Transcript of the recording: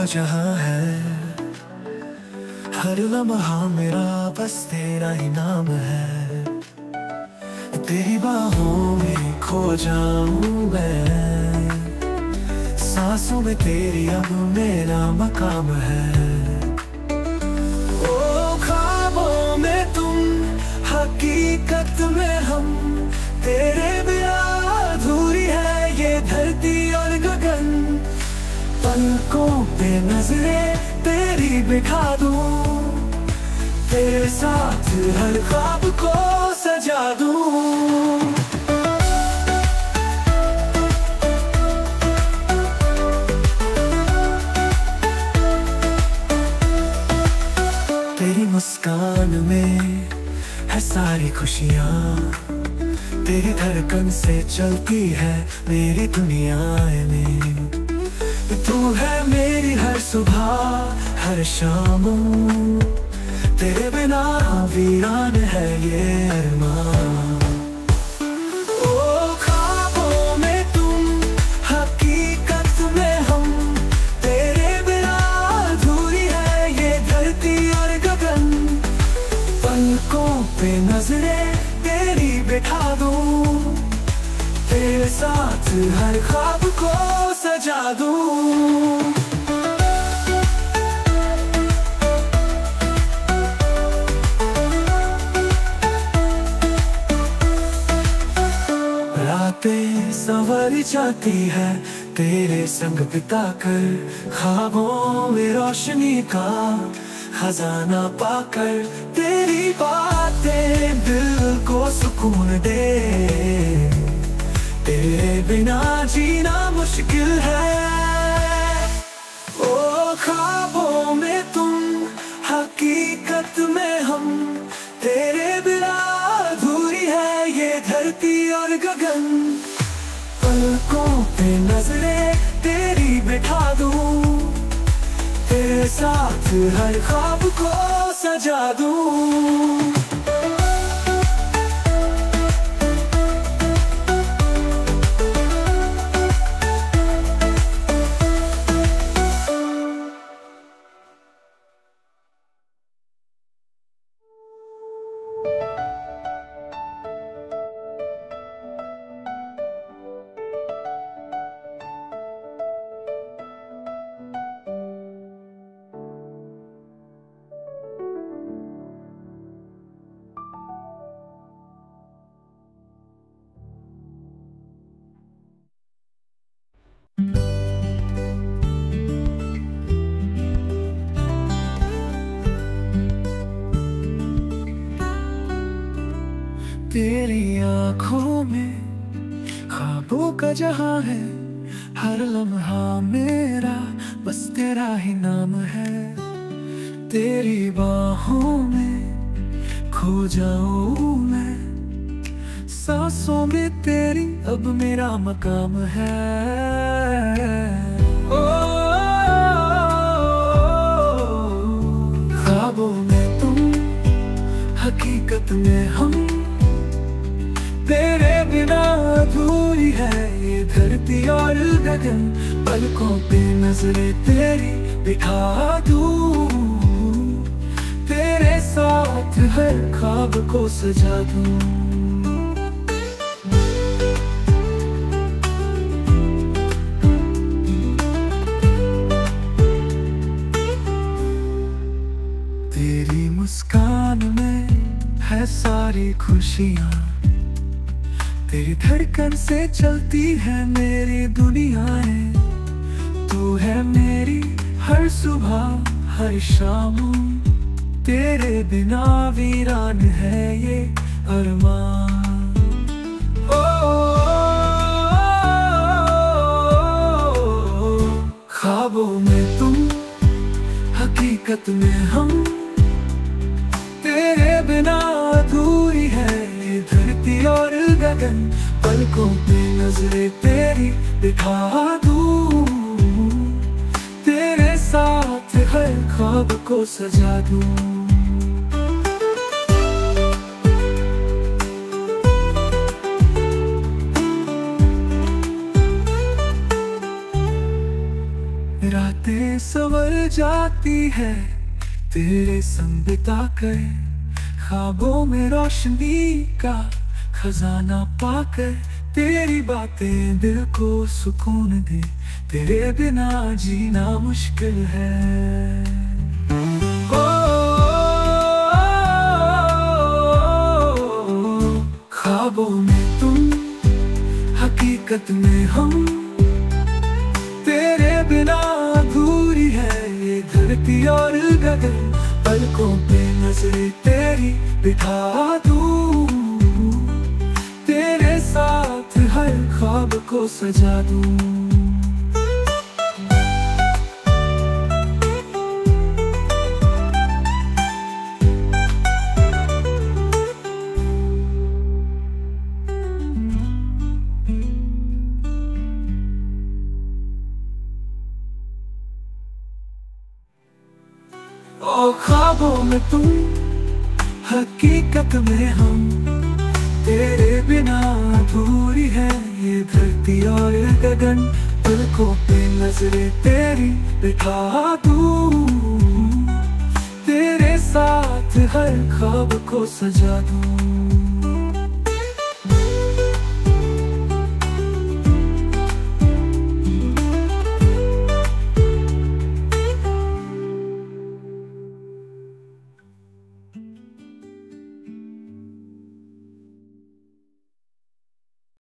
जहां है, हर लम्हा मेरा बस तेरा ही नाम है। तेरी बाहों में खो जाऊं मैं, सांसों में तेरी अब मेरा मकाम है। ओ ख्वाबों में तुम, हकीकत में हम, तेरे बिना अधूरी है ये धरती और गगन। पलकों पे नजरें तेरी बिठा दूं, तेरे साथ हर ख्वाब को सजा दूं। तेरी मुस्कान में है सारी खुशियाँ, तेरी धड़कन से चलती है मेरी दुनिया में। तू है मेरी हर सुबह हर शाम, तेरे बिना वीरान है ये अरमान। ओ ख्वाबों में तुम, हकीकत में हम, तेरे बिना अधूरी है ये धरती और गगन। पलकों पे नजरें तेरी बिठा दूं, तेरे साथ हर ख्वाब को सजा दूं। रातें संवर जाती है तेरे संग बिताकर, ख्वाबों में रोशनी का खजाना पाकर। तेरी बातें दिल को सुकून दे, तेरे बिना जीना मुश्किल है। ओ ख्वाबों में तुम, हकीकत में हम, तेरे बिना अधूरी है ये धरती और गगन। पलकों पे नजरें तेरी बिठा दूं, तेरे साथ हर ख्वाब को सजा दूं। तेरी आँखों में ख्वाबों का जहां है, हर लम्हा मेरा बस तेरा ही नाम है। तेरी बाहों में खो जाऊं मैं, सांसों में तेरी अब मेरा मकाम है। ओ ख्वाबों में तुम, हकीकत में हम, तेरे बिना अधूरी है ये धरती और गगन। पलकों पे नजरें तेरी बिठा दूं, तेरे साथ हर ख्वाब को सजा दूं। तेरी मुस्कान में है सारी खुशियाँ, तेरी धड़कन से चलती है मेरी दुनियाएं। तू है मेरी हर सुबह हर शाम, तेरे बिना वीरान है ये अरमान। ओ ख्वाबों में तुम, हकीकत में हम, तेरे बिना अधूरी है ये धरती और गगन। पलकों पे नजरें तेरी बिठा दूं, तेरे साथ हर ख्वाब को सजा दूं। रातें संवर जाती है तेरे संग बिता कर। ख्वाबों में रोशनी का खजाना पाकर, तेरी बातें दिल को सुकून दे, तेरे बिना जीना मुश्किल है। ख्वाबों में तुम, हकीकत में हम, तेरे बिना अधूरी है ये धरती और गगन। पलकों पे नजरें तेरी बिठा दूं, तेरे साथ हर ख्वाब को सजा दूं। ओ ख्वाबों में तुम, हकीकत में हम, तेरे बिना अधूरी है ये धरती और गगन। पलकों पे नजरें तेरी बिठा दूं, तेरे साथ हर ख्वाब को सजा दूं।